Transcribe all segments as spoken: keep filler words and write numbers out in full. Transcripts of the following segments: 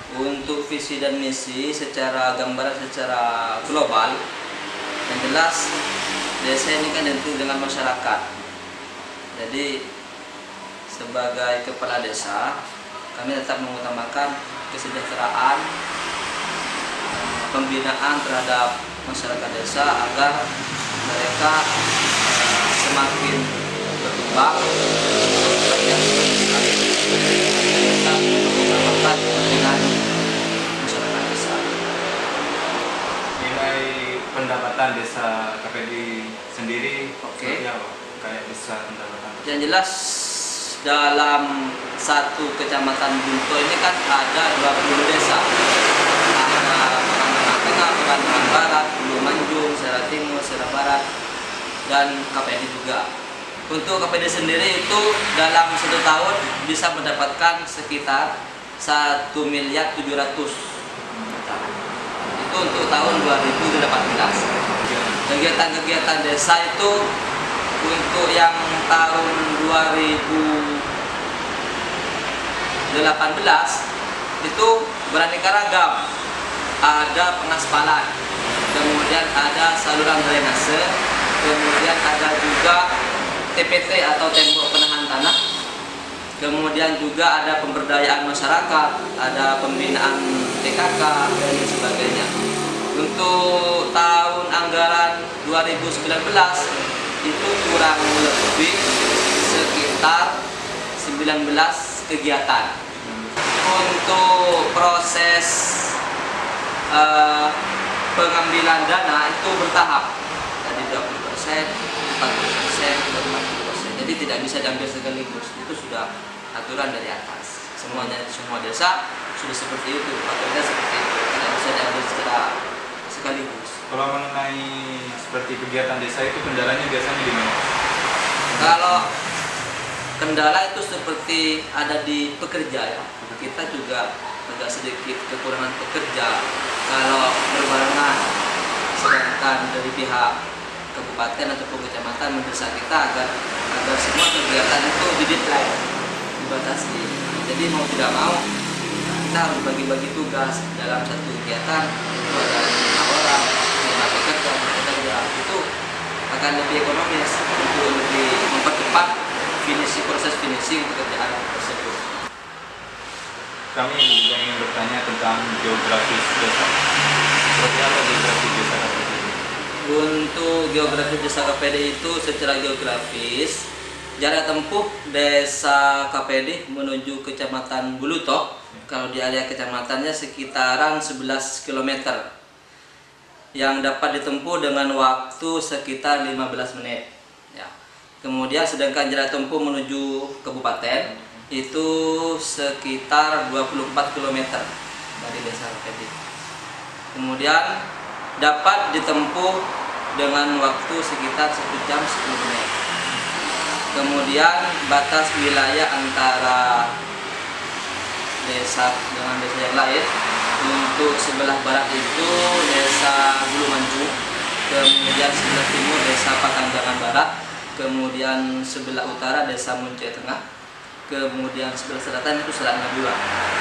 Untuk visi dan misi secara gambaran secara global, yang jelas desa ini kan identik dengan masyarakat. Jadi sebagai kepala desa, kami tetap mengutamakan kesejahteraan, pembinaan terhadap masyarakat desa agar mereka semakin berkembang, semakin kita mengutamakan kepentingan masyarakat desa. Nilai pendapatan desa K P D sendiri, oke, seperti apa? Kayak besar pendapatan. Yang jelas dalam satu kecamatan Bunto ini kan ada dua puluh desa. Ada Pekanbaru Tengah, Pekanbaru Barat, Hulu Manjung, Serah Timur, Serah Barat, dan K P D juga. Untuk K P D sendiri itu dalam satu tahun bisa mendapatkan sekitar satu miliar tujuh ratus juta. Itu untuk tahun dua ribu delapan belas. Kegiatan-kegiatan desa itu untuk yang tahun dua ribu delapan belas itu beraneka ragam. Ada pengaspalan, kemudian ada saluran drainase, kemudian ada juga T P T atau tembok penahan tanah, kemudian juga ada pemberdayaan masyarakat, ada pembinaan T K K dan sebagainya. Untuk tahun anggaran dua ribu sembilan belas itu kurang lebih sekitar sembilan belas kegiatan. Untuk proses uh, pengambilan dana itu bertahap, dari dua puluh persen, empat puluh persen, lima puluh persen. Jadi tidak bisa diambil sekaligus. Itu sudah aturan dari atas. Semuanya semua desa sudah seperti itu, aturannya seperti itu. Tidak bisa diambil secara sekaligus. Kalau mengenai seperti kegiatan desa itu kendalanya biasanya di mana? Kalau kendala itu seperti ada di pekerja ya. Kita juga agak sedikit kekurangan pekerja kalau berbarengan, sedangkan dari pihak kabupaten ataupun kecamatan mendesak kita agar agar semua kegiatan itu di-deadline, dibatasi. Jadi mau tidak mau kita harus bagi-bagi tugas dalam satu kegiatan. Itu ada lima orang, lima pekerja, pekerja itu akan lebih ekonomis untuk lebih mempercepat finishing, proses finishing pekerjaan tersebut. Kami juga ingin bertanya tentang geografis desa. Seperti apa geografis desa K P D? Untuk geografis desa K P D itu secara geografis jarak tempuh desa K P D menuju kecamatan Bulutok, kalau di area kecamatannya sekitaran sebelas kilometer yang dapat ditempuh dengan waktu sekitar lima belas menit ya. Kemudian sedangkan jarak tempuh menuju kabupaten itu sekitar dua puluh empat kilometer dari desa K P D. Kemudian dapat ditempuh dengan waktu sekitar satu jam sepuluh menit. Kemudian batas wilayah antara desa dengan desa yang lain, untuk sebelah barat itu desa Hulu Manjung, kemudian sebelah timur desa Pakanjangan Barat, kemudian sebelah utara desa Muncai Tengah, kemudian sebelah selatan itu Selat Madura.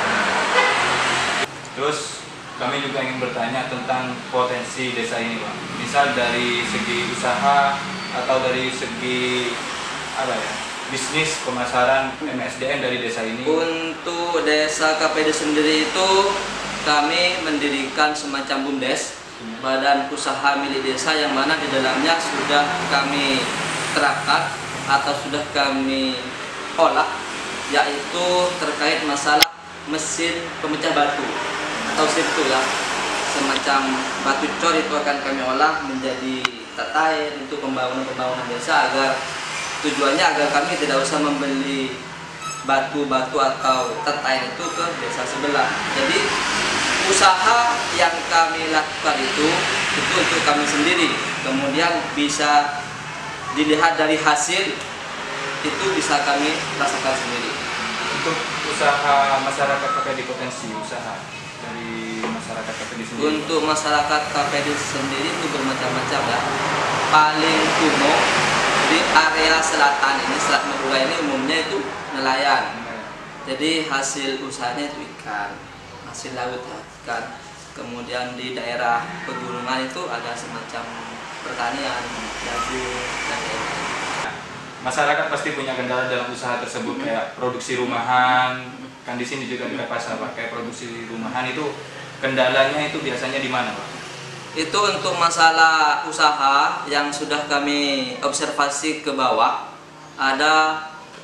Terus kami juga ingin bertanya tentang potensi desa ini, Pak. Misal dari segi usaha atau dari segi apa ya, bisnis pemasaran M S D M dari desa ini. Untuk desa K P D sendiri itu kami mendirikan semacam BUMDes, badan usaha milik desa, yang mana di dalamnya sudah kami terapkan atau sudah kami olah, yaitu terkait masalah mesin pemecah batu atau sirtu ya, semacam batu cor itu akan kami olah menjadi tatair untuk pembangunan-pembangunan desa, agar tujuannya agar kami tidak usah membeli batu-batu atau tatair itu ke desa sebelah. Jadi usaha yang kami lakukan itu itu untuk kami sendiri, kemudian bisa dilihat dari hasil itu bisa kami rasakan sendiri. Untuk usaha masyarakat K P D, potensi usaha dari masyarakat K P D sendiri. Untuk masyarakat K P D sendiri itu bermacam-macam ya. Paling umum di area selatan ini, Selat Madura ini umumnya itu nelayan. Jadi hasil usahanya itu ikan. hasil laut ya, kan. Kemudian di daerah pegunungan itu ada semacam pertanian, jagung dan lain-lain. Masyarakat pasti punya kendala dalam usaha tersebut, kayak produksi rumahan. Kan di sini juga ada pasar Pak, kayak produksi rumahan itu kendalanya itu biasanya di mana Pak? Itu untuk masalah usaha yang sudah kami observasi ke bawah, ada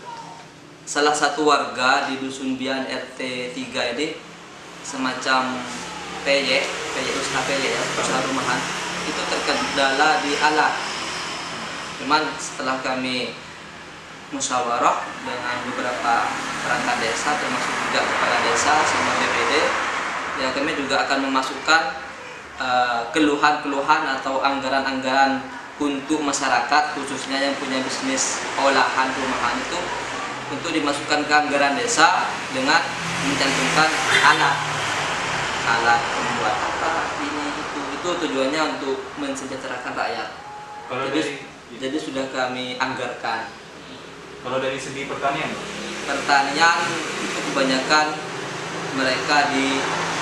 salah satu warga di Dusun Bian R T tiga ini semacam P Y, P Y usaha P Y ya, usaha rumahan, itu terkendala di alat. Cuman setelah kami musyawarah dengan beberapa perangkat desa, termasuk juga kepala desa sama B P D, ya kami juga akan memasukkan keluhan-keluhan uh, atau anggaran-anggaran untuk masyarakat khususnya yang punya bisnis olahan rumahan itu untuk dimasukkan ke anggaran desa dengan mencantumkan alat alat membuat apa ini itu itu tujuannya untuk mensejahterakan rakyat. Kalau jadi, dari jadi sudah kami anggarkan. Kalau dari segi pertanian, pertanian itu kebanyakan mereka di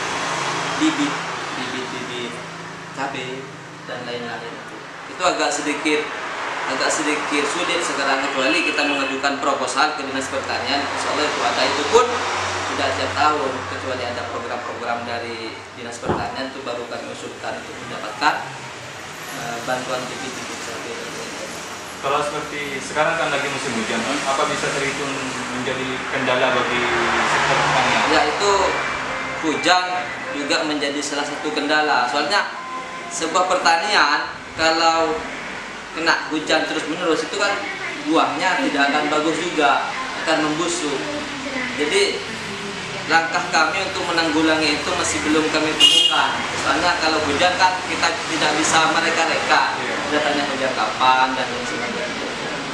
bibit bibit-bibit cabai dan lain-lain. Itu agak sedikit agak sedikit sulit sekarang, kecuali kita mengajukan proposal ke Dinas Pertanian, insya Allah itu ada, itu pun tidak tiap tahun, kecuali ada program-program dari Dinas Pertanian itu baru kami usulkan untuk mendapatkan uh, bantuan bibit-bibit cabai. Kalau seperti sekarang kan lagi musim hujan, apa bisa terhitung menjadi kendala bagi sektor pertanian? Ya, itu hujan juga menjadi salah satu kendala. Soalnya sebuah pertanian kalau kena hujan terus-menerus itu kan buahnya tidak akan bagus juga, akan membusuk. Jadi langkah kami untuk menanggulangi itu masih belum kami temukan. Soalnya kalau hujan kan kita tidak bisa mereka-reka. Datanya hujan kapan dan lain sebagainya.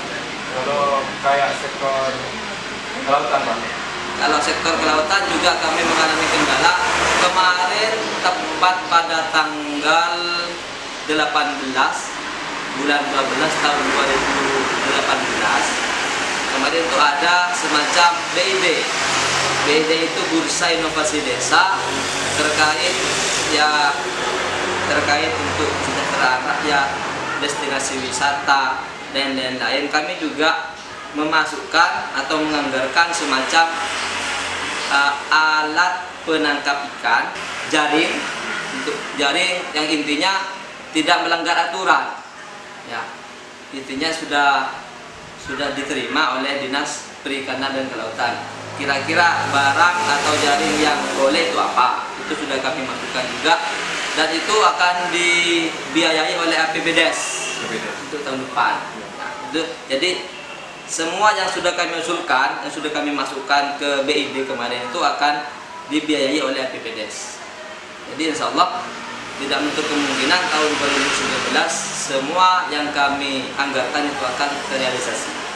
Kalau kayak sektor kelautan Pak? Kalau sektor kelautan juga kami mengalami kendala. Kemarin tepat pada tanggal delapan belas bulan dua belas tahun dua ribu delapan belas kemarin itu ada semacam B I D. B I D itu Bursa Inovasi Desa terkait ya terkait untuk kesejahteraan rakyat, destinasi wisata dan lain-lain. Kami juga memasukkan atau menganggarkan semacam uh, alat penangkap ikan, jaring untuk jaring yang intinya tidak melanggar aturan. Ya, intinya sudah sudah diterima oleh Dinas Perikanan dan Kelautan. Kira-kira barang atau jaring yang boleh itu apa? Itu sudah kami masukkan juga, dan itu akan dibiayai oleh A P B D E S untuk tahun depan. Nah, itu, jadi semua yang sudah kami usulkan, yang sudah kami masukkan ke B I D kemarin itu akan dibiayai oleh A P B D E S. Jadi insya Allah tidak menutup kemungkinan tahun dua ribu sembilan belas semua yang kami anggarkan itu akan terrealisasi.